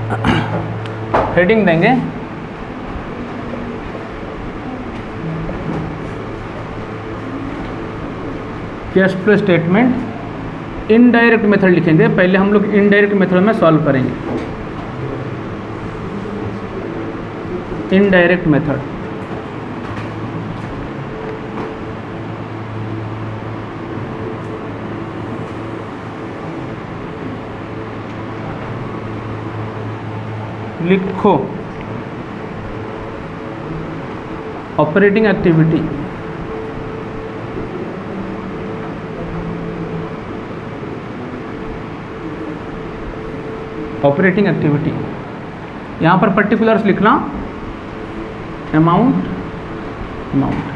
Heading देंगे cash flow statement. Indirect method लिखेंगे, पहले हम लोग इनडायरेक्ट मेथड में सॉल्व करेंगे। इनडायरेक्ट मेथड, लिखो ऑपरेटिंग एक्टिविटी, ऑपरेटिंग एक्टिविटी, यहाँ पर पर्टिकुलर्स लिखना, अमाउंट, अमाउंट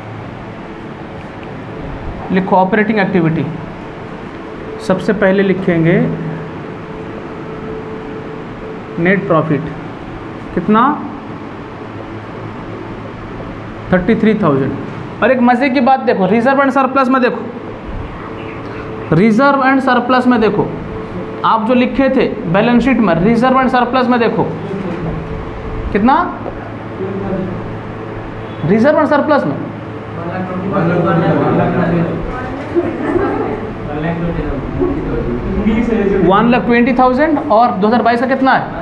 लिखो ऑपरेटिंग एक्टिविटी। सबसे पहले लिखेंगे नेट प्रॉफिट, कितना 33,000। और एक मज़े की बात देखो, रिजर्व एंड सरप्लस में देखो, रिजर्व एंड सरप्लस में देखो, आप जो लिखे थे बैलेंस शीट में, रिजर्व एंड सरप्लस में देखो कितना, रिजर्व एंड सरप्लस में 1,20,000 और 2022 का कितना है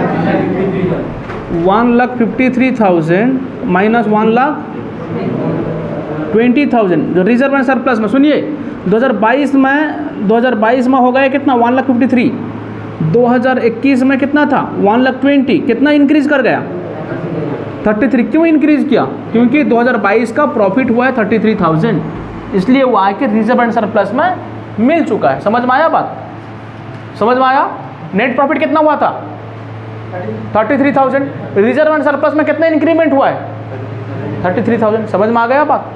1,53,000 माइनस 1,20,000 जो रिजर्व एंड सरप्लस में। सुनिए 2022 में हो गया कितना 1,53,000, 2021 में कितना था 1,20,000, कितना इंक्रीज कर गया 33। क्यों इंक्रीज किया? क्योंकि 2022 का प्रॉफिट हुआ है 33,000, इसलिए वो आके रिजर्व एंड सरप्लस में मिल चुका है। समझ में आया बात? समझ में आया? नेट प्रॉफिट कितना हुआ था 33,000, रिजर्व एंड सरप्लस में कितना इंक्रीमेंट हुआ है 33,000। समझ में आ गया बात?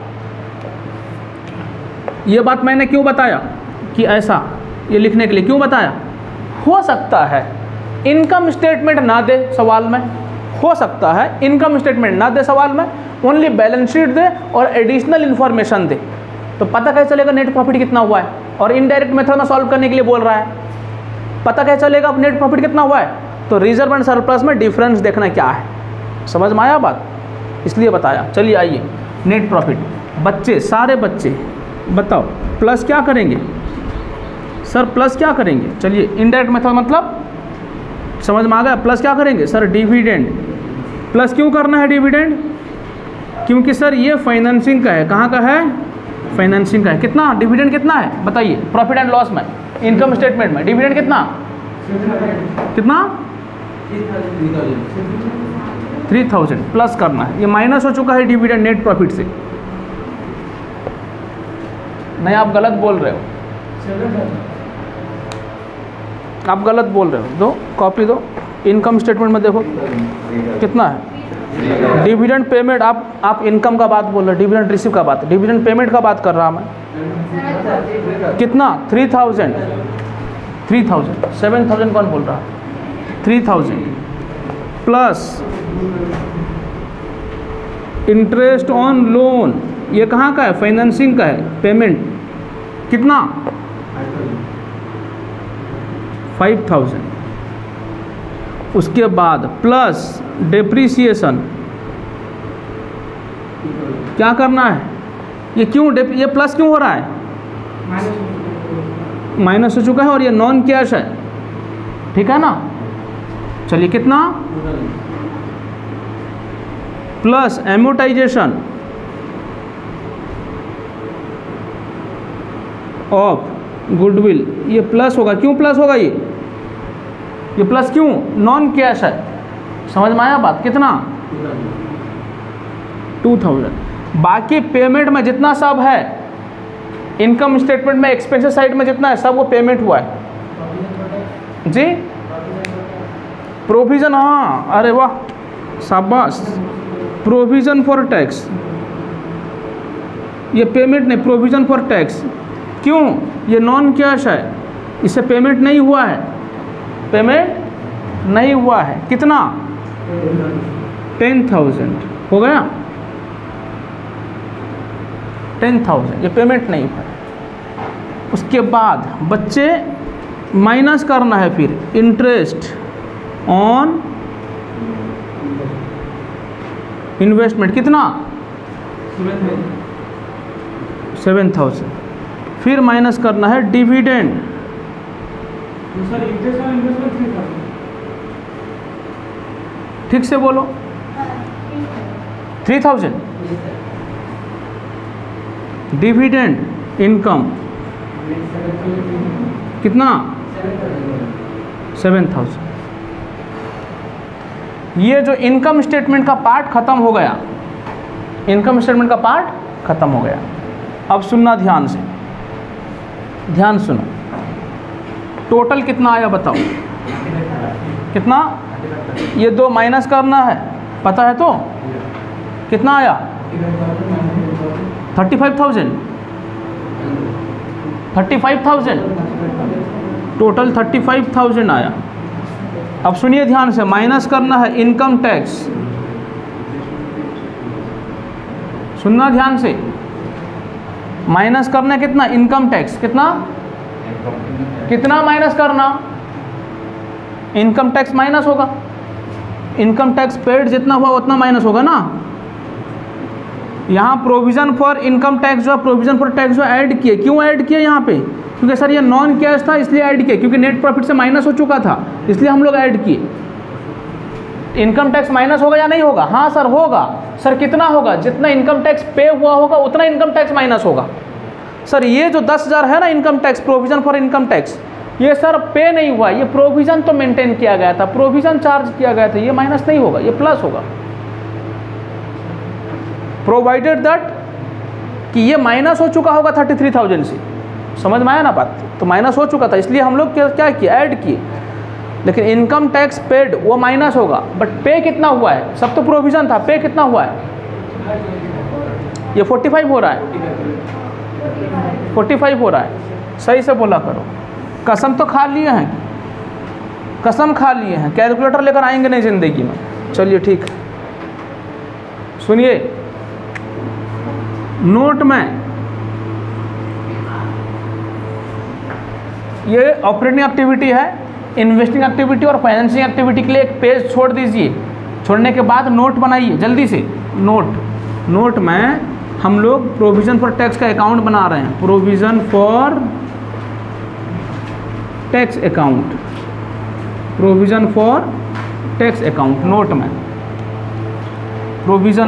ये बात मैंने क्यों बताया कि ऐसा ये लिखने के लिए क्यों बताया? हो सकता है इनकम स्टेटमेंट ना दे सवाल में, हो सकता है इनकम स्टेटमेंट ना दे सवाल में, ओनली बैलेंस शीट दे और एडिशनल इन्फॉर्मेशन दे, तो पता कैसे चलेगा नेट प्रॉफिट कितना हुआ है? और इनडायरेक्ट मेथड में सॉल्व करने के लिए बोल रहा है, पता कैसे चलेगा नेट प्रॉफिट कितना हुआ है? तो रिजर्व एंड सरप्लस में डिफरेंस देखना क्या है। समझ में आया बात? इसलिए बताया। चलिए आइए, नेट प्रॉफिट, बच्चे सारे बच्चे बताओ प्लस क्या करेंगे सर? प्लस क्या करेंगे? चलिए इनडायरेक्ट मेथड मतलब समझ में आ गया। प्लस क्या करेंगे सर? डिविडेंड। प्लस क्यों करना है डिविडेंड? क्योंकि सर ये फाइनेंसिंग का है। कहाँ का है? फाइनेंसिंग का है। कितना डिविडेंड कितना है बताइए? प्रॉफिट एंड लॉस में, इनकम स्टेटमेंट में डिविडेंड कितना कितना 3,000 प्लस करना है। ये माइनस हो चुका है डिविडेंड नेट प्रॉफिट से। नहीं, आप गलत बोल रहे हो, आप गलत बोल रहे हो। दो कॉपी दो, इनकम स्टेटमेंट में देखो कितना है डिविडेंड पेमेंट। आप इनकम का बात बोल रहे हो, डिविडेंड रिसीव का बात, डिविडेंड पेमेंट का बात कर रहा मैं। कितना 3,000, 7,000 कौन बोल रहा है? 3,000 प्लस इंटरेस्ट ऑन लोन, ये कहाँ का है? फाइनेंसिंग का है। पेमेंट कितना 5,000। उसके बाद प्लस डेप्रीसिएशन, क्या करना है? ये क्यों ये प्लस क्यों हो रहा है? माइनस हो चुका है और ये नॉन कैश है, ठीक है ना? चलिए कितना प्लस एमोटाइजेशन ऑफ गुडविल, ये प्लस होगा। क्यों प्लस होगा? ये प्लस क्यों? नॉन कैश है। समझ में आया बात? कितना 2,000। बाकी पेमेंट में जितना सब है इनकम स्टेटमेंट में, एक्सपेंसेस साइड में जितना है सब वो पेमेंट हुआ है जी। प्रोविजन, हाँ अरे वाह शाबाश, प्रोविजन फॉर टैक्स, ये पेमेंट नहीं, प्रोविजन फॉर टैक्स। क्यों? ये नॉन कैश है, इससे पेमेंट नहीं हुआ है, पेमेंट नहीं हुआ है। कितना 10,000 हो गया, 10,000 ये पेमेंट नहीं हुआ है। उसके बाद बच्चे माइनस करना है फिर इंटरेस्ट ऑन इन्वेस्टमेंट कितना 7,000। फिर माइनस करना है डिविडेंड, ठीक से बोलो 3,000। डिविडेंड इनकम कितना 7,000। ये जो इनकम स्टेटमेंट का पार्ट खत्म हो गया, इनकम स्टेटमेंट का पार्ट खत्म हो गया। अब सुनना ध्यान से, ध्यान सुनो, टोटल कितना आया बताओ, कितना? ये दो माइनस करना है, पता है तो कितना आया 35,000। 35,000 टोटल 35,000 आया। अब सुनिए ध्यान से, माइनस करना है इनकम टैक्स, सुनना ध्यान से, माइनस करना है कितना इनकम टैक्स, कितना कितना माइनस करना, इनकम टैक्स माइनस होगा, इनकम टैक्स पेड जितना हुआ उतना माइनस होगा ना। यहाँ प्रोविजन फॉर इनकम टैक्स जो प्रोविजन फॉर टैक्स जो ऐड किए, क्यों ऐड किए यहाँ पे? क्योंकि सर ये नॉन कैश था इसलिए ऐड किए, क्योंकि नेट प्रॉफिट से माइनस हो चुका था इसलिए हम लोग ऐड किए। इनकम टैक्स माइनस होगा या नहीं होगा? हाँ सर होगा। सर कितना होगा? जितना इनकम टैक्स पे हुआ होगा उतना इनकम टैक्स माइनस होगा। सर ये जो 10,000 है ना income tax, provision for income tax, ये सर पे नहीं हुआ, ये प्रोविजन तो मेंटेन किया गया था, प्रोविजन चार्ज किया गया था, ये माइनस नहीं होगा, ये प्लस होगा। प्रोवाइडेड दैट कि ये माइनस हो चुका होगा 33,000 से, समझ में आया ना बात? तो माइनस हो चुका था इसलिए हम लोग क्या किया, ऐड किए। लेकिन इनकम टैक्स पेड वो माइनस होगा, बट पे कितना हुआ है? सब तो प्रोविजन था, पे कितना हुआ है? ये 45 हो रहा है, 45 हो रहा है। सही से बोला करो। कसम तो खा लिए हैं, कसम खा लिए हैं, कैलकुलेटर लेकर आएंगे नहीं जिंदगी में। चलिए ठीक, सुनिए, नोट में ये ऑपरेटिंग एक्टिविटी है, इन्वेस्टिंग एक्टिविटी और फाइनेंसिंग एक्टिविटी के लिए एक पेज छोड़ दीजिए। छोड़ने के बाद नोट बनाइए जल्दी से। नोट में हम लोग प्रोविज़न फॉर टैक्स का अकाउंट बना रहे हैं, provision for tax account, provision for tax account. Note में provision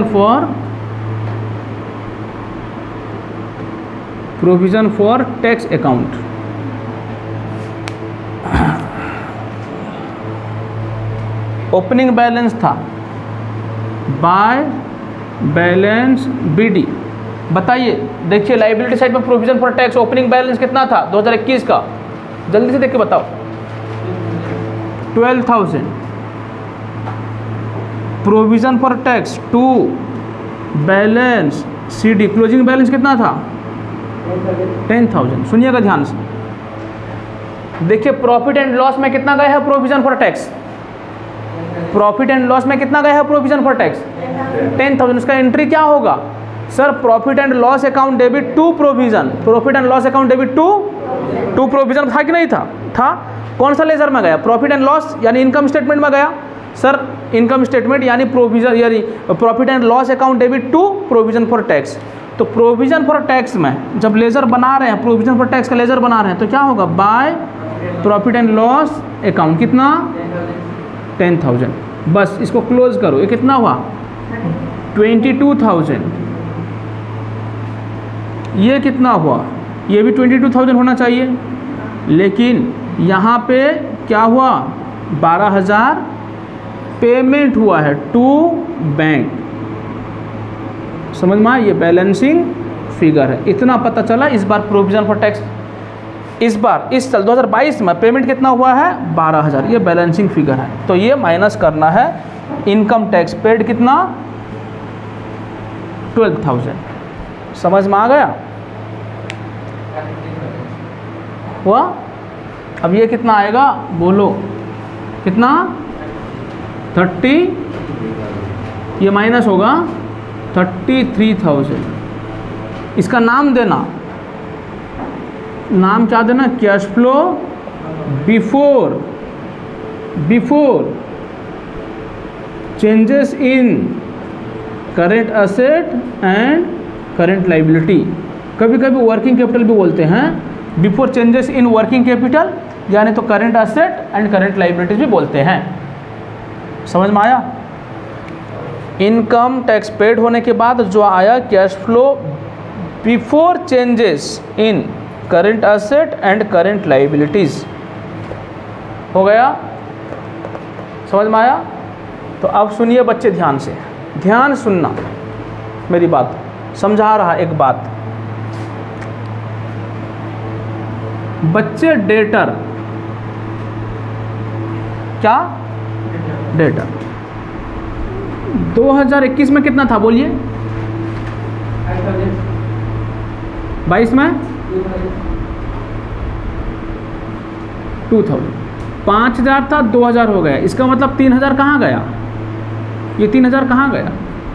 for tax account. Opening balance था बाय बैलेंस बीडी। बताइए, देखिए लाइबिलिटी साइड में provision for tax opening balance कितना था 2021 का? जल्दी से देख के बताओ। 12,000। Provision for tax to balance C D, closing balance कितना था 10,000। सुनिएगा ध्यान से, देखिए प्रॉफिट एंड लॉस में कितना गया है provision for tax? Profit and loss में कितना गया है प्रोविजन फॉर टैक्स? 10,000। उसका एंट्री क्या होगा sir? Profit and loss account debit to provision. Profit and loss account debit to provision था कि नहीं था? था। कौन सा लेजर में गया? प्रॉफिट एंड लॉस यानी इनकम स्टेटमेंट में गया सर। इनकम स्टेटमेंट यानी प्रोविजन यानी profit and loss account debit to provision for tax. तो प्रोविजन फॉर टैक्स में जब लेजर बना रहे हैं, प्रोविजन फॉर टैक्स का लेजर बना रहे हैं, तो क्या होगा? By profit and loss account कितना 10,000। बस इसको क्लोज करो। ये कितना हुआ 22,000। ये कितना हुआ? ये भी 22,000 होना चाहिए, लेकिन यहाँ पे क्या हुआ 12,000 पेमेंट हुआ है टू बैंक। समझ में आया? ये बैलेंसिंग फिगर है। इतना पता चला इस बार प्रोविजन फॉर टैक्स, इस बार इस साल 2022 में पेमेंट कितना हुआ है 12,000। ये बैलेंसिंग फिगर है। तो ये माइनस करना है इनकम टैक्स पेड कितना 12,000। समझ में आ गया? हुआ? अब ये कितना आएगा बोलो? कितना 30, ये माइनस होगा 33,000। इसका नाम देना, नाम क्या देना? Cash flow before changes in current asset and current liability, कभी कभी वर्किंग कैपिटल भी बोलते हैं, before changes in working capital, यानी तो current asset and current liabilities भी बोलते हैं। समझ में आया? इनकम टैक्स पेड होने के बाद जो आया cash flow before changes in current asset and current liabilities, हो गया? समझ में आया? तो अब सुनिए बच्चे ध्यान से, ध्यान सुनना मेरी बात, समझा रहा एक बात। बच्चे डेटर, क्या डेटर 2021 में कितना था बोलिए? 22 में 2000, 5000 था 2000 हो गया, इसका मतलब 3000 कहाँ गया? ये 3000 कहाँ गया?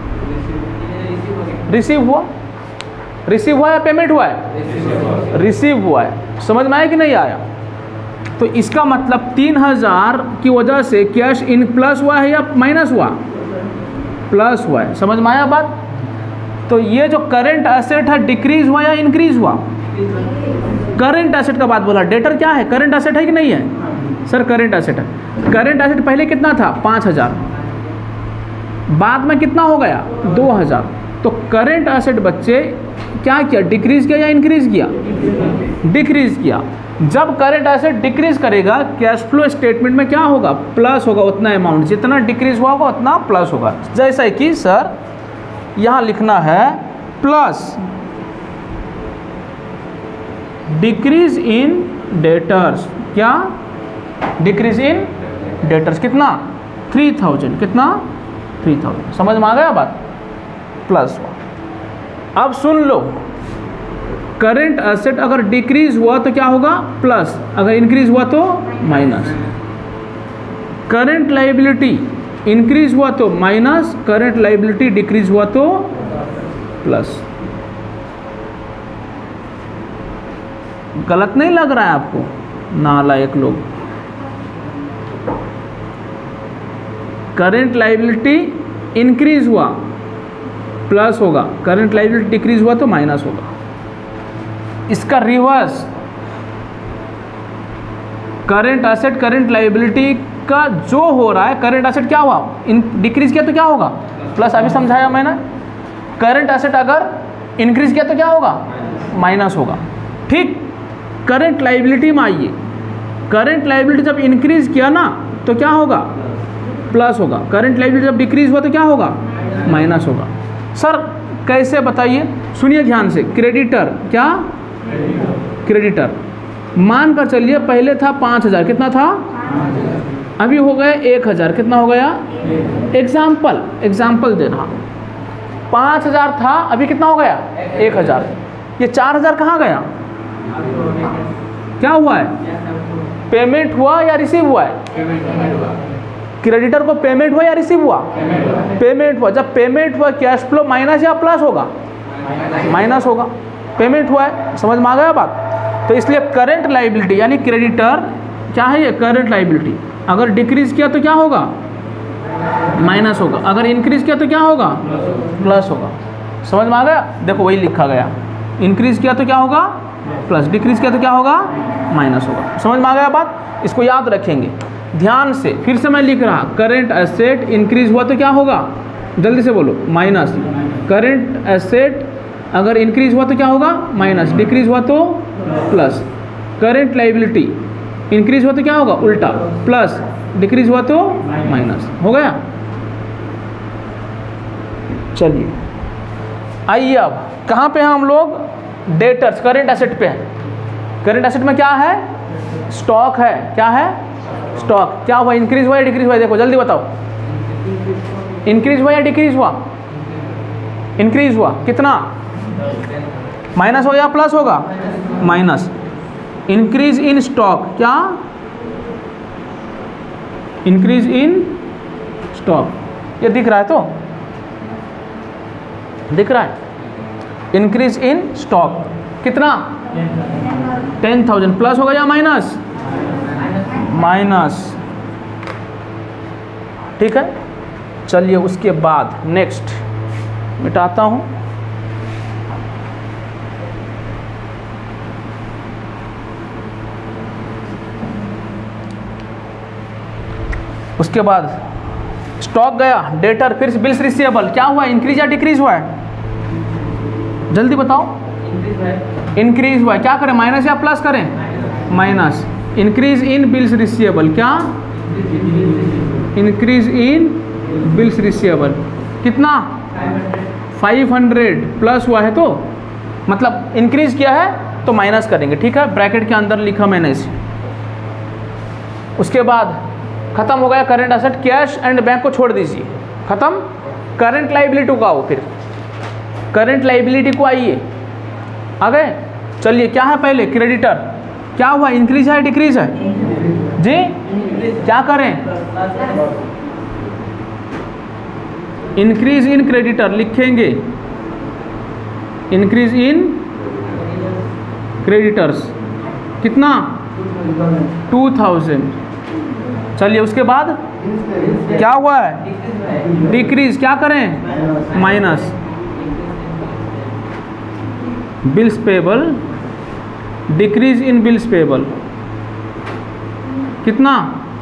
रिसीव हुआ, रिसीव हुआ या पेमेंट हुआ है? रिसीव हुआ है। समझ में आया कि नहीं आया? तो इसका मतलब 3000 की वजह से कैश इन प्लस हुआ है या माइनस हुआ? प्लस हुआ है। समझ में आया बात? तो ये जो करंट एसेट है डिक्रीज हुआ या इंक्रीज हुआ? करंट एसेट का बात बोला। डेटर क्या है? करंट एसेट है कि नहीं है? सर करंट एसेट है। करंट एसेट पहले कितना था? 5000, बाद में कितना हो गया? 2000। तो करंट एसेट बच्चे क्या किया? डिक्रीज किया या इंक्रीज किया? डिक्रीज किया। जब करंट एसेट डिक्रीज करेगा कैश फ्लो स्टेटमेंट में क्या होगा? प्लस होगा, उतना अमाउंट जितना डिक्रीज हुआ होगा उतना प्लस होगा। जैसा कि सर यहाँ लिखना है प्लस डिक्रीज इन डेटर्स, क्या? डिक्रीज इन डेटर्स कितना? 3000, कितना? 3000। समझ में आ गया बात? प्लस हुआ। अब सुन लो, करंट एसेट अगर डिक्रीज हुआ तो क्या होगा? प्लस, अगर इंक्रीज हुआ तो माइनस। करंट लाइबिलिटी इंक्रीज हुआ तो माइनस, करंट लाइबिलिटी डिक्रीज हुआ तो प्लस। गलत नहीं लग रहा है आपको? नालायक लोग। करंट लाइबिलिटी इंक्रीज हुआ प्लस होगा, करंट लाइबिलिटी डिक्रीज हुआ तो माइनस होगा। इसका reverse, current asset current liability का जो हो रहा है, करंट एसेट क्या हुआ? डिक्रीज किया तो क्या होगा? प्लस। अभी समझाया मैंने। करंट एसेट अगर इंक्रीज किया तो क्या होगा? माइनस होगा। ठीक। करंट लाइबिलिटी में आइए, करंट लाइबिलिटी जब इंक्रीज किया ना तो क्या होगा? प्लस होगा। करंट लाइबिलिटी जब डिक्रीज हुआ तो क्या होगा? माइनस होगा। सर कैसे बताइए? सुनिए ध्यान से। क्रेडिटर, क्या? क्रेडिटर मान कर चलिए पहले था 5000, कितना था? अभी हो गया 1000, कितना हो गया? एग्जाम्पल दे रहा। 5000 था, अभी कितना हो गया? 1000। ये 4000 कहाँ गया? क्या हुआ है? पेमेंट हुआ या रिसीव हुआ है? क्रेडिटर को पेमेंट हुआ या रिसीव हुआ? पेमेंट हुआ। जब पेमेंट हुआ कैश फ्लो माइनस या प्लस होगा? माइनस होगा। पेमेंट हुआ है। समझ में आ गया बात? तो इसलिए करंट लाइबिलिटी यानी क्रेडिटर क्या है? ये करंट लाइबिलिटी अगर डिक्रीज किया तो क्या होगा? माइनस होगा। अगर इंक्रीज किया तो क्या होगा? प्लस होगा। समझ में आ गया? देखो वही लिखा गया, इंक्रीज किया तो क्या होगा? प्लस, डिक्रीज किया तो क्या होगा? माइनस होगा। समझ में आ गया बात? इसको याद रखेंगे ध्यान से। फिर से मैं लिख रहा, करंट एसेट इंक्रीज हुआ तो क्या होगा? जल्दी से बोलो, माइनस। करंट एसेट अगर इंक्रीज हुआ तो क्या होगा? माइनस। डिक्रीज हुआ तो प्लस। करंट लाइबिलिटी इंक्रीज हुआ तो क्या होगा? उल्टा, प्लस। डिक्रीज हुआ तो माइनस। हो गया? चलिए आइए अब कहाँ पे हैं हम लोग? डेटर्स, करंट एसेट पे हैं। करंट एसेट में क्या है? स्टॉक है। क्या है? स्टॉक। क्या हुआ? इंक्रीज हुआ या डिक्रीज हुआ? देखो जल्दी बताओ, इंक्रीज हुआ या डिक्रीज हुआ? इंक्रीज हुआ। कितना? माइनस हो या प्लस होगा? माइनस। इंक्रीज इन स्टॉक, क्या? Increase in stock. ये दिख रहा है? तो दिख रहा है। इंक्रीज इन स्टॉक कितना? 10,000। प्लस होगा या माइनस? माइनस। ठीक है, चलिए उसके बाद नेक्स्ट मिटाता हूँ। उसके बाद स्टॉक गया, डेटर, फिर बिल्स रिसीवेबल, क्या हुआ, इंक्रीज या डिक्रीज हुआ है? जल्दी बताओ। इंक्रीज हुआ है। क्या करें, माइनस या प्लस करें? Minus. Increase in bills receivable, क्या? इंक्रीज इन बिल्स रिसीवेबल कितना? 500 प्लस हुआ है तो मतलब इंक्रीज किया है तो माइनस करेंगे, ठीक है, ब्रैकेट के अंदर लिखा मैंने इसे। उसके बाद खत्म हो गया current asset, cash and bank को छोड़ दीजिए, खत्म। करंट लाइबिलिटी को आओ, फिर करंट लाइबिलिटी को आइए, आ गए। चलिए क्या है पहले, क्रेडिटर, क्या हुआ, इंक्रीज है डिक्रीज है जी? क्या करें, इंक्रीज इन क्रेडिटर लिखेंगे, इंक्रीज इन क्रेडिटर्स कितना? 2000। चलिए उसके बाद क्या हुआ है, डिक्रीज, क्या करें, minus. Bills payable, decrease in bills payable कितना?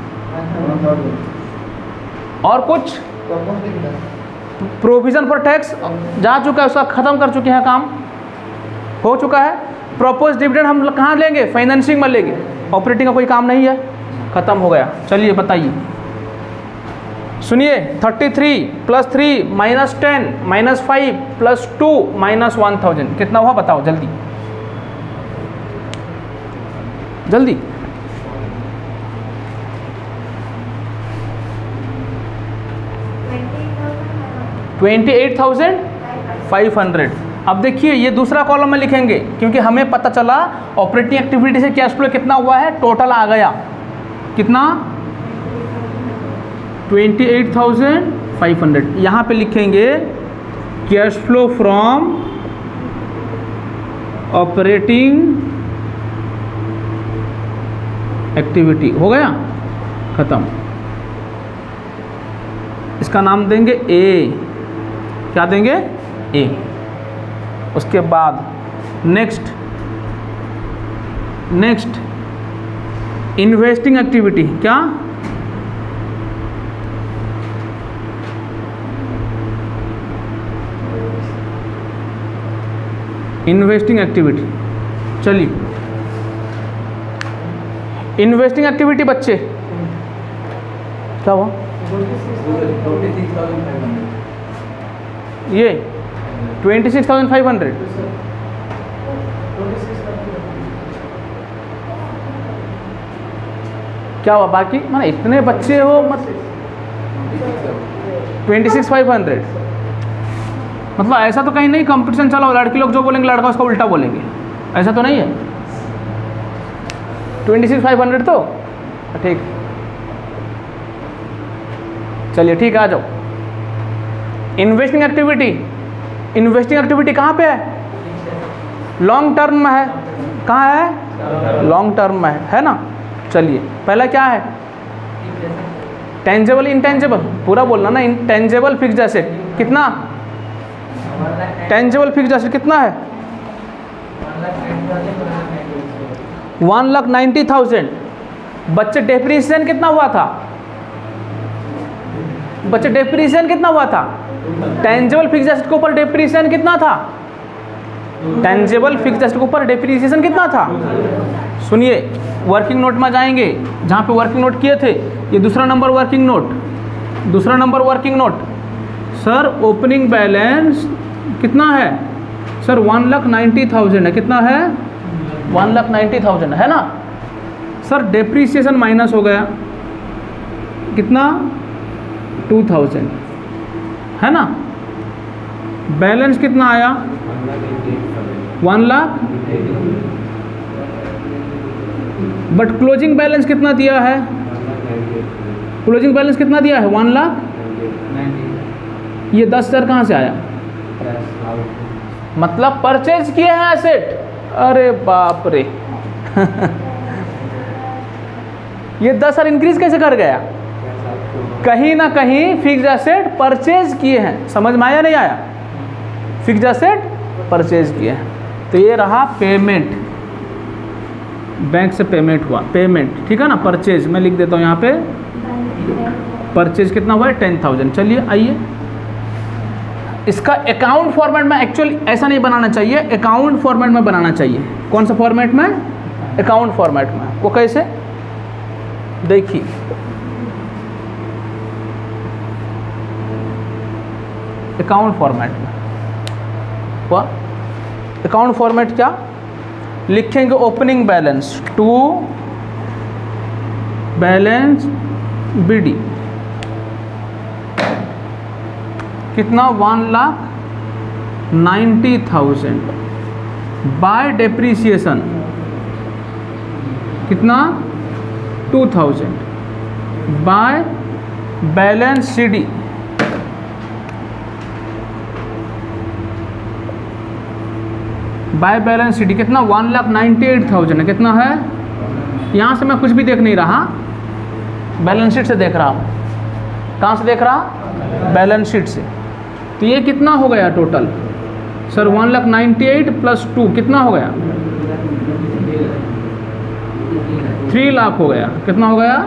और कुछ प्रोविजन फॉर टैक्स जा चुका है, उसका खत्म कर चुके हैं, काम हो चुका है। प्रोपोज डिविडेंड हम कहाँ लेंगे, फाइनेंसिंग में लेंगे, ऑपरेटिंग का कोई काम नहीं है, खत्म हो गया। चलिए बताइए, सुनिए, 33 + 3 - 10 - 5 + 2 - 1000 कितना हुआ, बताओ जल्दी जल्दी। 28,500। अब देखिए ये दूसरा कॉलम में लिखेंगे क्योंकि हमें पता चला ऑपरेटिंग एक्टिविटी से कैश फ्लो कितना हुआ है, टोटल आ गया कितना, 28,500। यहाँ पे लिखेंगे cash flow from operating activity, हो गया, खत्म। इसका नाम देंगे ए, क्या देंगे, ए। उसके बाद नेक्स्ट इन्वेस्टिंग एक्टिविटी, क्या, इन्वेस्टिंग एक्टिविटी। चलिए इन्वेस्टिंग एक्टिविटी बच्चे क्या हुआ, ये 26,500 क्या हुआ, बाकी माना इतने बच्चे हो मत 26,500 मतलब ऐसा तो कहीं नहीं कंपटीशन चला हो, लड़की लोग जो बोलेंगे लड़का उसका उल्टा बोलेंगे, ऐसा तो नहीं है। 26,500 तो ठीक, चलिए ठीक है, आ जाओ। इन्वेस्टिंग एक्टिविटी कहाँ पे है, लॉन्ग टर्म में है, कहाँ है, लॉन्ग टर्म में है ना। चलिए पहला क्या है, टेंजेबल इंटेंजेबल, पूरा बोलना ना, इंटेंजेबल फिक्स्ड एसेट कितना, टेंजेबल फिक्स्ड एसेट कितना है, 1,90,000। बच्चे डेप्रिसिएशन कितना हुआ था, बच्चे डेप्रिसिएशन कितना हुआ था, टेंजेबल फिक्स्ड एसेट के ऊपर डेप्रिसिएशन कितना था, टेंजेबल फिक्स्ड एसेट के ऊपर डेप्रिसिएशन कितना था। सुनिए वर्किंग नोट में जाएंगे, जहाँ पे वर्किंग नोट किए थे, ये दूसरा number working note, sir opening balance कितना है, सर 1,90,000 है, कितना है, 1,90,000 है ना। सर डेप्रिसिएशन माइनस हो गया, कितना, 2,000 है ना। बैलेंस कितना आया, 1,00,000, बट क्लोजिंग बैलेंस कितना दिया है, क्लोजिंग बैलेंस कितना दिया है, 1,00,000। ये 10,000 कहाँ से आया, मतलब परचेज किए हैं एसेट, अरे बाप रे ये 10,000 इंक्रीज कैसे कर गया, कहीं ना कहीं फिक्स्ड एसेट परचेज किए हैं। समझ में आया नहीं आया? फिक्स्ड एसेट परचेज किए हैं। तो ये रहा पेमेंट, बैंक से पेमेंट हुआ, पेमेंट, ठीक है ना। परचेज मैं लिख देता हूँ यहाँ पे, परचेज कितना हुआ है 10,000। चलिए आइए, इसका अकाउंट फॉर्मेट में एक्चुअली ऐसा नहीं बनाना चाहिए, अकाउंट फॉर्मेट में बनाना चाहिए। कौन सा फॉर्मेट में? अकाउंट फॉर्मेट में। वो कैसे? देखिए, अकाउंट फॉर्मेट में हुआ। अकाउंट फॉर्मेट क्या लिखेंगे? Opening balance to balance BD कितना 1,90,000 बाय डेप्रीसिएशन कितना 2,000 by balance C D by balance C D कितना 1,98,000 है। कितना है? यहाँ से मैं कुछ भी देख नहीं रहा, बैलेंस शीट से देख रहा हूँ। कहाँ से देख रहा? बैलेंस शीट से। तो ये कितना हो गया टोटल सर? 1,98,000 प्लस 2 कितना हो गया? 3 लाख हो गया। कितना हो गया?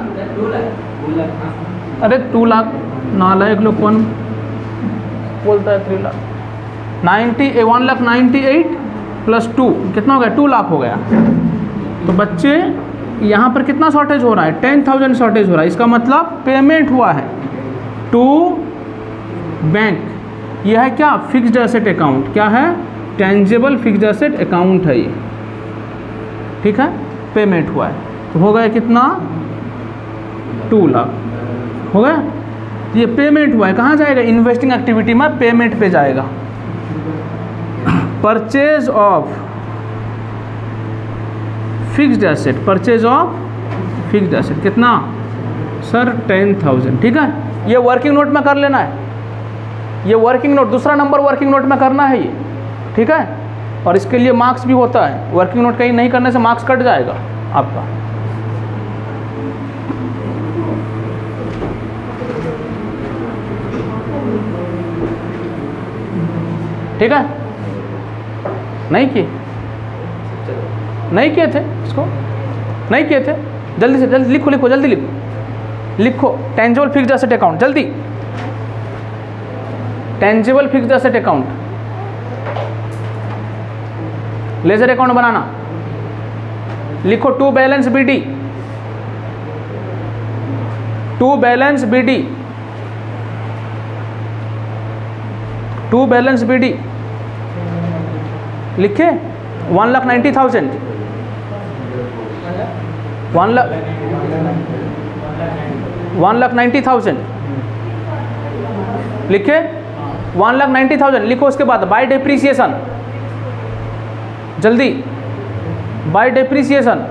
अरे 2 लाख, नालायक लोग कौन बोलता है 3 लाख? 1,98,000 प्लस 2 कितना हो गया? 2 लाख हो गया। तो बच्चे यहाँ पर कितना शॉर्टेज हो रहा है? 10,000 शॉर्टेज हो रहा है। इसका मतलब पेमेंट हुआ है टू बैंक। यह है क्या? Fixed asset account. क्या है? टेंजिबल फिक्स्ड एसेट अकाउंट है ये, ठीक है। पेमेंट हुआ है तो हो गया कितना? 2 लाख हो गया। ये पेमेंट हुआ है, कहाँ जाएगा? इन्वेस्टिंग एक्टिविटी में पेमेंट पे जाएगा। Purchase of fixed asset, purchase of fixed asset कितना सर? 10,000, ठीक है। ये वर्किंग नोट में कर लेना है, ये वर्किंग नोट, दूसरा नंबर वर्किंग नोट में करना है ये, ठीक है। और इसके लिए मार्क्स भी होता है, वर्किंग नोट कहीं नहीं करने से मार्क्स कट जाएगा आपका। ठीक है, नहीं किए, नहीं किए थे इसको, नहीं किए थे। जल्दी से जल्दी लिखो, लिखो जल्दी लिखो, लिखो टेंजिबल फिक्स्ड एसेट अकाउंट, जल्दी tangible fixed asset account, ledger account बनाना। लिखो to balance B D, to balance B D, to balance B D लिखे 1,90,000, 1,90,000 लिखे 1,90,000 लिखो। उसके बाद बाय डेप्रीसिएशन, जल्दी बाय डेप्रीसिएशन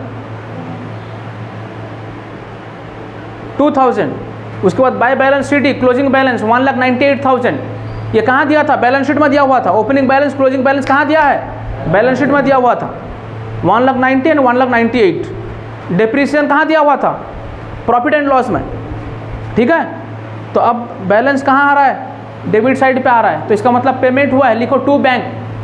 2,000। उसके बाद by balance sheet closing balance 1,98,000। ये कहाँ दिया था? बैलेंस शीट में दिया हुआ था। ओपनिंग बैलेंस क्लोजिंग बैलेंस कहाँ दिया है? बैलेंस शीट में दिया हुआ था 1,90,000 एंड 1,98,000। डेप्रीसिएशन कहाँ दिया हुआ था? प्रॉफिट एंड लॉस में, ठीक है। तो अब बैलेंस कहाँ आ रहा है? डेबिट साइड पे आ रहा है, तो इसका मतलब पेमेंट हुआ है। लिखो टू बैंक,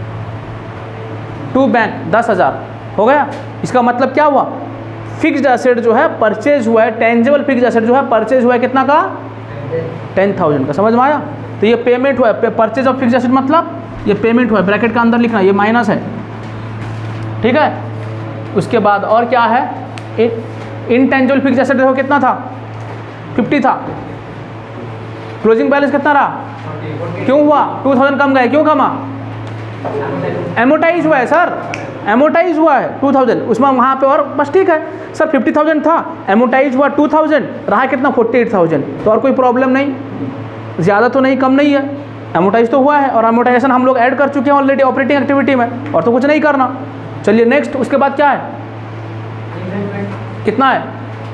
टू बैंक 10,000 हो गया। इसका मतलब क्या हुआ? फिक्स्ड एसेट जो है परचेज हुआ है, टेंजिबल फिक्स्ड एसेट जो है परचेज हुआ है कितना का? 10,000 का। समझ में आया? तो ये पेमेंट हुआ है, परचेज ऑफ फिक्स्ड एसेट मतलब ये पेमेंट हुआ है, ब्रैकेट का अंदर लिखना, ये माइनस है, ठीक है। उसके बाद और क्या है? इनटेंजिबल फिक्स्ड एसेट देखो कितना था? 50 था। क्लोजिंग बैलेंस कितना रहा? क्यों हुआ? 2,000 कम गए, क्यों कमा? एमोटाइज हुआ है सर, एमोटाइज हुआ है 2,000 उसमें, वहाँ पे और बस ठीक है सर। 50,000 था, एमोटाइज हुआ 2,000, रहा कितना? 48,000। तो और कोई प्रॉब्लम नहीं, ज़्यादा तो नहीं, कम नहीं है, एमोटाइज तो हुआ है। और एमोटाइजेशन हम लोग ऐड कर चुके हैं ऑलरेडी ऑपरेटिंग एक्टिविटी में, और तो कुछ नहीं करना। चलिए नेक्स्ट, उसके बाद क्या है? कितना है?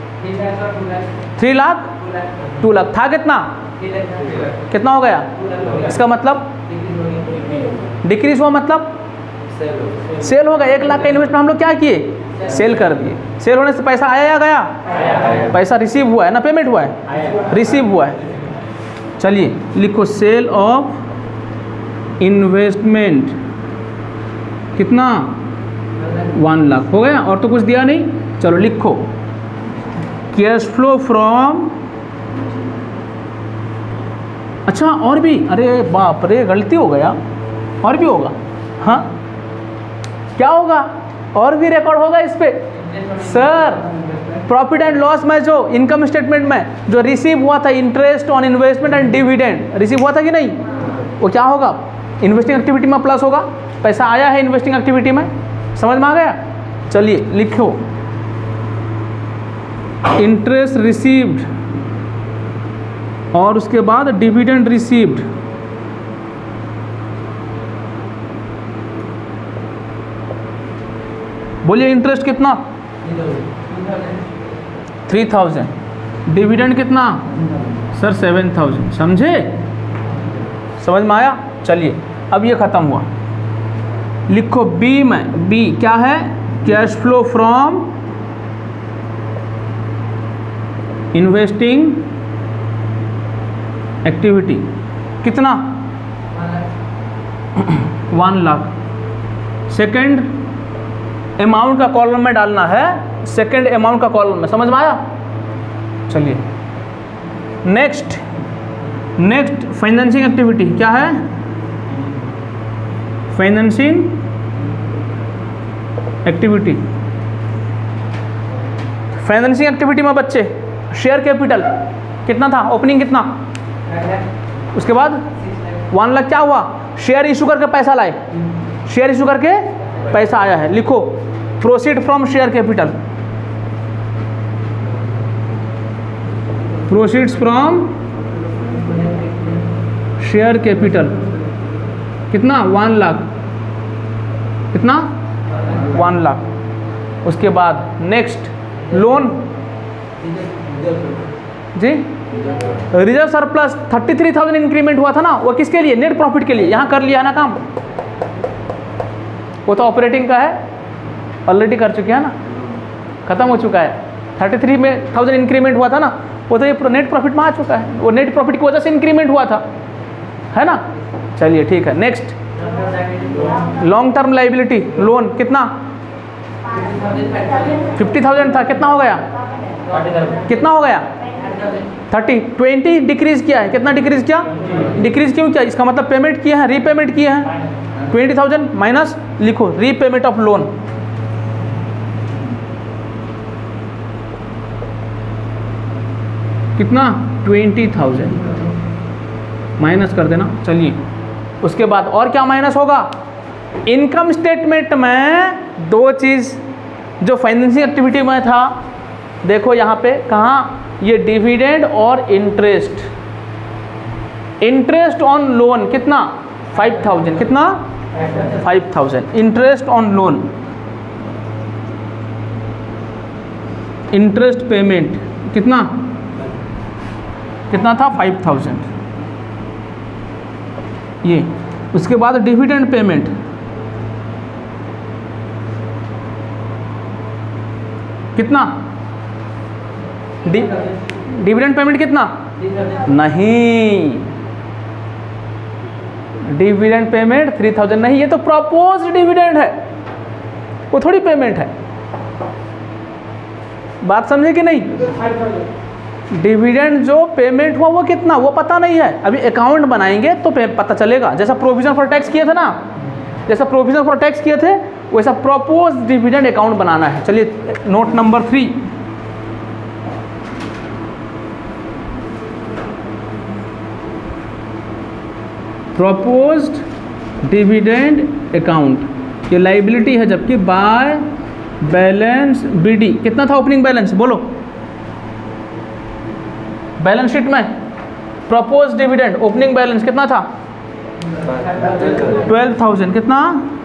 3 लाख, 2 लाख था कितना? कितना हो गया? इसका मतलब डिक्रीज हुआ, मतलब सेल होगा। 1 लाख का इन्वेस्टमेंट हम लोग क्या किए? सेल कर दिए। सेल होने से पैसा आया या गया? पैसा रिसीव हुआ है ना, पेमेंट हुआ है? रिसीव हुआ है। चलिए लिखो सेल ऑफ इन्वेस्टमेंट कितना? 1 लाख। हो गया? और तो कुछ दिया नहीं। चलो लिखो कैश फ्लो फ्रॉम, अच्छा और भी, अरे बाप रे गलती हो गया, और भी होगा। हाँ क्या होगा? और भी रिकॉर्ड होगा इस पे सर। प्रॉफिट एंड लॉस में जो इनकम स्टेटमेंट में जो रिसीव हुआ था interest on investment and dividend, receive हुआ था कि नहीं? वो क्या होगा? इन्वेस्टिंग एक्टिविटी में प्लस होगा। पैसा आया है इन्वेस्टिंग एक्टिविटी में, समझ में आ गया? चलिए लिखो इंटरेस्ट रिसीव्ड और उसके बाद डिविडेंड रिसीव्ड। बोलिए इंटरेस्ट कितना? 3000। डिविडेंड कितना? सर 7000। समझे? समझ में आया? चलिए अब ये खत्म हुआ। लिखो बी में, बी क्या है? Cash flow from investing activity कितना? 1 लाख। सेकंड अमाउंट का कॉलम में डालना है, सेकंड अमाउंट का कॉलम में, समझ में आया? चलिए नेक्स्ट फाइनेंसिंग एक्टिविटी क्या है? Financing activity. फाइनेंसिंग एक्टिविटी में बच्चे शेयर कैपिटल कितना था? ओपनिंग कितना? उसके बाद 1 लाख। क्या हुआ? शेयर इशू करके पैसा लाए, शेयर इशू करके पैसा आया है। लिखो proceed from share capital, proceeds from share capital कितना? 1 लाख। कितना? 1 लाख। उसके बाद नेक्स्ट लोन जी, रिजर्व सरप्लस 33,000 इंक्रीमेंट हुआ था ना, वो किसके लिए? नेट प्रॉफिट के लिए। यहाँ कर लिया है ना काम, वो तो ऑपरेटिंग का है, ऑलरेडी कर चुके हैं ना, खत्म हो चुका है। 33,000 इंक्रीमेंट हुआ था ना, वो तो ये नेट प्रॉफिट में आ चुका है, वो नेट प्रॉफिट की वजह से इंक्रीमेंट हुआ था, है ना? चलिए ठीक है। Next long term liability loan कितना? 50,000 था, कितना हो गया? कितना हो गया? 20 डिक्रीज किया है। कितना डिक्रीज किया? डिक्रीज क्यों किया? इसका मतलब पेमेंट किए हैं, रीपेमेंट किए हैं। 20,000 माइनस लिखो रीपेमेंट ऑफ लोन, कितना? 20,000 माइनस कर देना। चलिए उसके बाद और क्या माइनस होगा? इनकम स्टेटमेंट में 2 चीज़ जो फाइनेंसिंग एक्टिविटी में था, देखो यहाँ पे कहाँ, ये डिविडेंड और इंटरेस्ट। इंटरेस्ट ऑन लोन कितना? 5,000। कितना? 5,000 interest on loan. Interest payment कितना? कितना था? 5,000। ये उसके बाद डिविडेंड पेमेंट कितना? डिविडेंड पेमेंट कितना? नहीं, डिविडेंड पेमेंट 3,000 नहीं, ये तो प्रपोज डिविडेंड है, वो थोड़ी पेमेंट है। बात समझे कि नहीं? डिविडेंड जो पेमेंट हुआ वो कितना, वो पता नहीं है, अभी अकाउंट बनाएंगे तो पता चलेगा। जैसा प्रोविजन फॉर टैक्स किए थे ना, जैसा प्रोविजन फॉर टैक्स किए थे वैसा प्रपोज डिविडेंड अकाउंट बनाना है। चलिए note number 3, proposed dividend account, ये लाइबिलिटी है, जबकि बाय बैलेंस बीडी कितना था? ओपनिंग बैलेंस बोलो, बैलेंस शीट में प्रपोज डिविडेंड ओपनिंग बैलेंस कितना था? 12,000। कितना?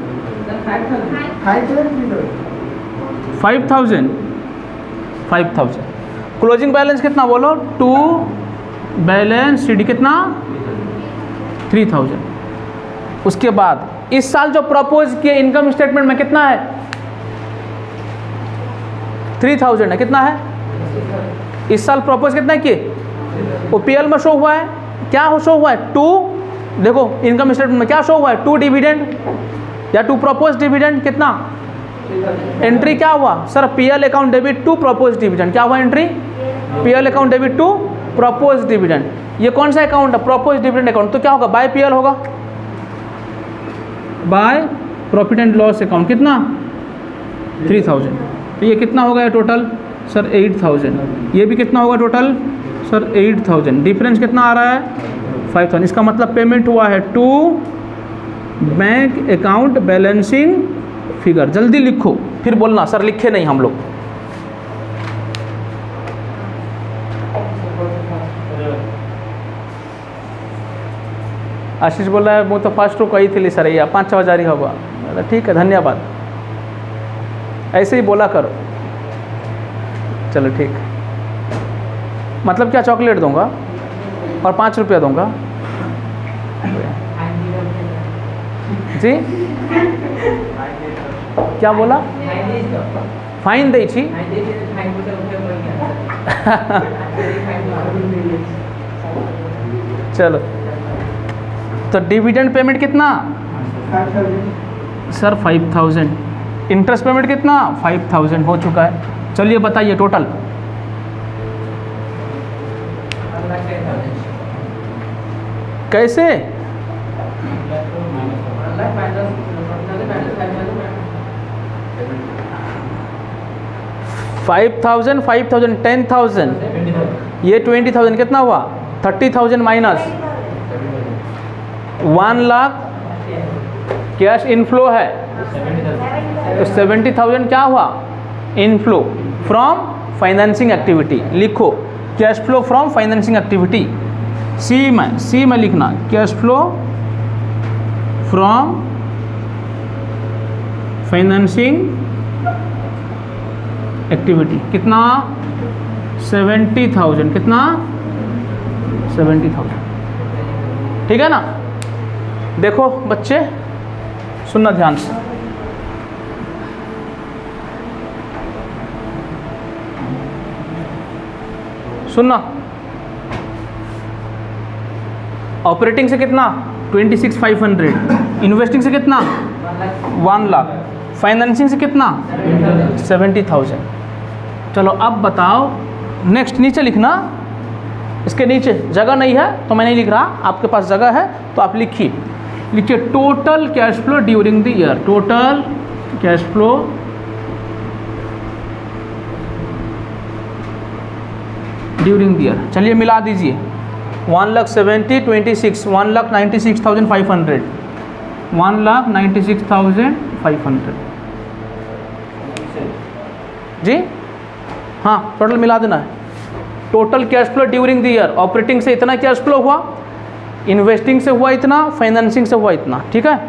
5,000। क्लोजिंग बैलेंस कितना बोलो? 2 बैलेंस शीट कितना? 3,000। उसके बाद इस साल जो प्रपोज किए इनकम स्टेटमेंट में कितना है? 3000 है, कितना है इस साल प्रपोज कितना किए, ओपीएल में शो हुआ है, क्या हो शो हुआ है 2, देखो इनकम स्टेटमेंट में क्या शो हुआ है 2 डिविडेंड या 2 प्रपोज डिविडेंड, कितना एंट्री क्या हुआ sir, PL account debit to propose dividend, क्या हुआ entry, PL account debit to propose dividend. ये कौन सा अकाउंट है, प्रपोज डिविडेंड अकाउंट, तो क्या होगा बाय पीएल होगा, by profit and loss account, कितना 3000, तो ये कितना होगा ये टोटल सर 8000, ये भी कितना होगा टोटल सर 8000, डिफरेंस कितना आ रहा है 5000, इसका मतलब पेमेंट हुआ है to bank account balancing figure. जल्दी लिखो फिर बोलना सर लिखे नहीं हम लोग। आशीष बोल रहा है वो तो फर्स्ट रो कही थी सर या 5000 ही होगा, ठीक है धन्यवाद, ऐसे ही बोला करो, चलो ठीक, मतलब क्या चॉकलेट दूंगा और 5 रुपया दूंगा जी, क्या बोला फाइन दी छी चलो तो डिविडेंड पेमेंट कितना सर 5000, इंटरेस्ट पेमेंट कितना 5000 हो चुका है। चलिए बताइए टोटल कैसे 5000 5000 10,000 ये 20,000 कितना हुआ 30,000 माइनस 1 लाख कैश इनफ्लो है तो 70,000 क्या हुआ इनफ्लो फ्रॉम फाइनेंसिंग एक्टिविटी। लिखो cash flow from financing activity, C में लिखना cash flow from financing activity कितना 70,000, कितना 70,000, ठीक है ना। देखो बच्चे सुनना ध्यान से, सुनना, ऑपरेटिंग से कितना 26,500, इन्वेस्टिंग से कितना 1 लाख, फाइनेंसिंग से कितना 70,000। चलो अब बताओ नेक्स्ट, नीचे लिखना, इसके नीचे जगह नहीं है तो मैं नहीं लिख रहा, आपके पास जगह है तो आप लिखिए, लिखिए total cash flow during the year, total cash flow during the year. चलिए मिला दीजिए 1,70,000 26 1,96,500 1,96,500 जी हाँ, टोटल मिला देना है। Total cash flow during the year, operating से इतना कैश फ्लो हुआ, इन्वेस्टिंग से हुआ इतना, फाइनेंसिंग से हुआ इतना, ठीक है।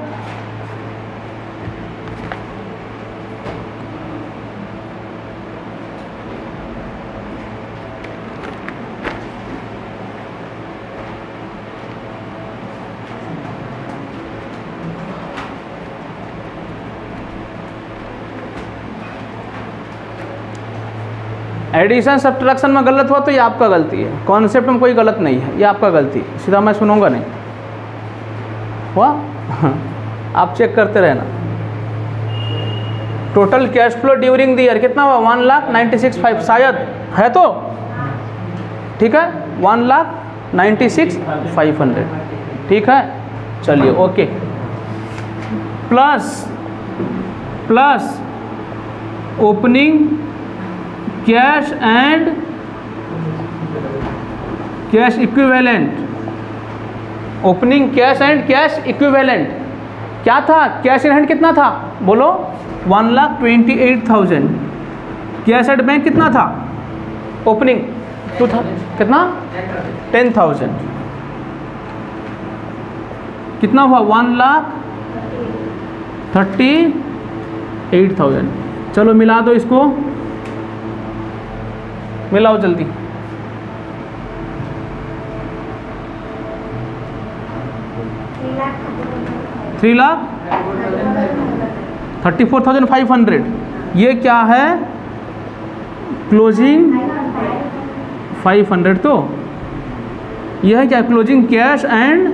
एडिशन सब्ट्रैक्शन में गलत हुआ तो ये आपका गलती है, कॉन्सेप्ट में कोई गलत नहीं है, ये आपका गलती है, सीधा मैं सुनूंगा नहीं हुआ आप चेक करते रहना। Total cash flow during the year कितना हुआ 1,96,500 शायद है तो ठीक है 1,96,500 ठीक है। चलिए okay, plus opening cash and cash equivalent, opening cash and cash equivalent क्या था, कैश इन हैंड कितना था बोलो 1,28,000, कैश एट बैंक कितना था ओपनिंग 2,000 कितना 10,000, कितना हुआ 1,38,000। चलो मिला दो इसको, मिलाओ जल्दी, $3,34,500 ये क्या है क्लोजिंग 500, तो यह है क्या, closing cash and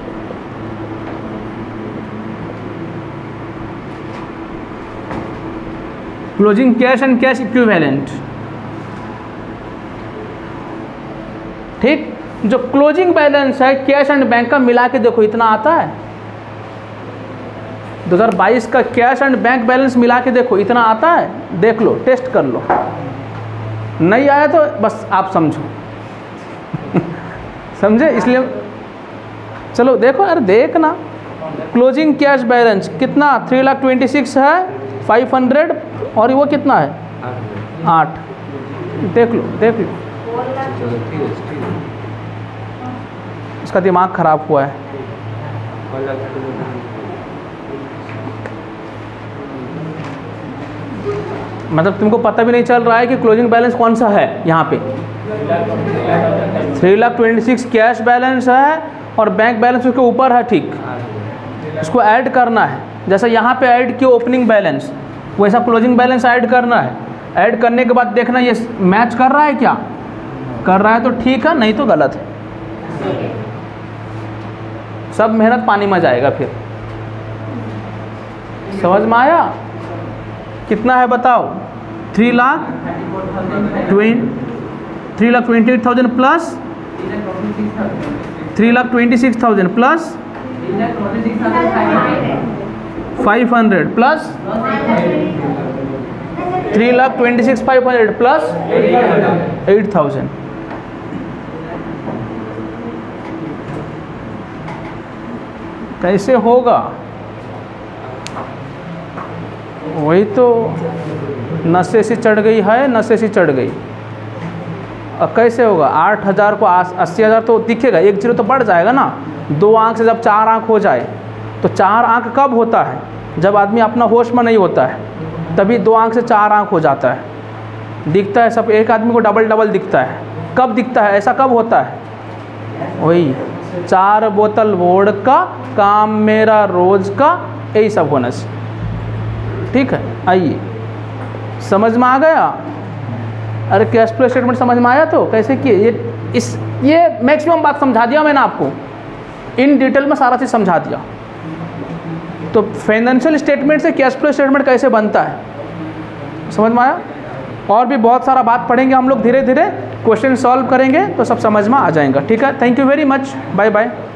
cash equivalent. ठीक, जो क्लोजिंग बैलेंस है कैश एंड बैंक का मिला के देखो इतना आता है। 2022 का कैश एंड बैंक बैलेंस मिला के देखो इतना आता है, देख लो, टेस्ट कर लो। नहीं आया तो बस आप समझो समझे, इसलिए चलो देखो यार, देखना क्लोजिंग कैश बैलेंस कितना 3,26,000 है, 500 और वो कितना है 8। देख लो देख लो, इसका दिमाग खराब हुआ है। मतलब तुमको पता भी नहीं चल रहा है कि क्लोजिंग बैलेंस कौन सा है। यहाँ पे 3,26,000 कैश बैलेंस है और बैंक बैलेंस उसके ऊपर है। ठीक, इसको ऐड करना है, जैसा यहाँ पे ऐड किया ओपनिंग बैलेंस, वैसा क्लोजिंग बैलेंस ऐड करना है। ऐड करने के बाद देखना ये मैच कर रहा है, क्या कर रहा है तो ठीक है, नहीं तो गलत है। सब मेहनत पानी में जाएगा फिर। समझ में आया? कितना है बताओ? 3,28,000 प्लस 3,26,000 प्लस 500 प्लस 3,26,500 प्लस 8,000। कैसे होगा? वही तो, नशे से चढ़ गई है, नशे से चढ़ गई। अब कैसे होगा? 8,000 को 80,000 तो दिखेगा, एक जीरो तो बढ़ जाएगा ना। 2 आंख से जब 4 आंख हो जाए तो 4 आंख कब होता है? जब आदमी अपना होश में नहीं होता है, तभी 2 आंख से 4 आंख हो जाता है। दिखता है सब, एक आदमी को डबल डबल दिखता है। कब दिखता है? ऐसा कब होता है? वही 4 बोतल वोडका, काम मेरा रोज का, यही सब होना से। ठीक है, आइए, समझ में आ गया? अरे कैश फ्लो स्टेटमेंट समझ में आया तो कैसे किए? ये मैक्सिमम बात समझा दिया मैंने आपको, इन डिटेल में सारा चीज़ समझा दिया। तो फाइनेंशियल स्टेटमेंट से कैश फ्लो स्टेटमेंट कैसे बनता है, समझ में आया? और भी बहुत सारा बात पढ़ेंगे हम लोग, धीरे धीरे क्वेश्चन सॉल्व करेंगे तो सब समझ में आ जाएगा। ठीक है, thank you very much, bye bye.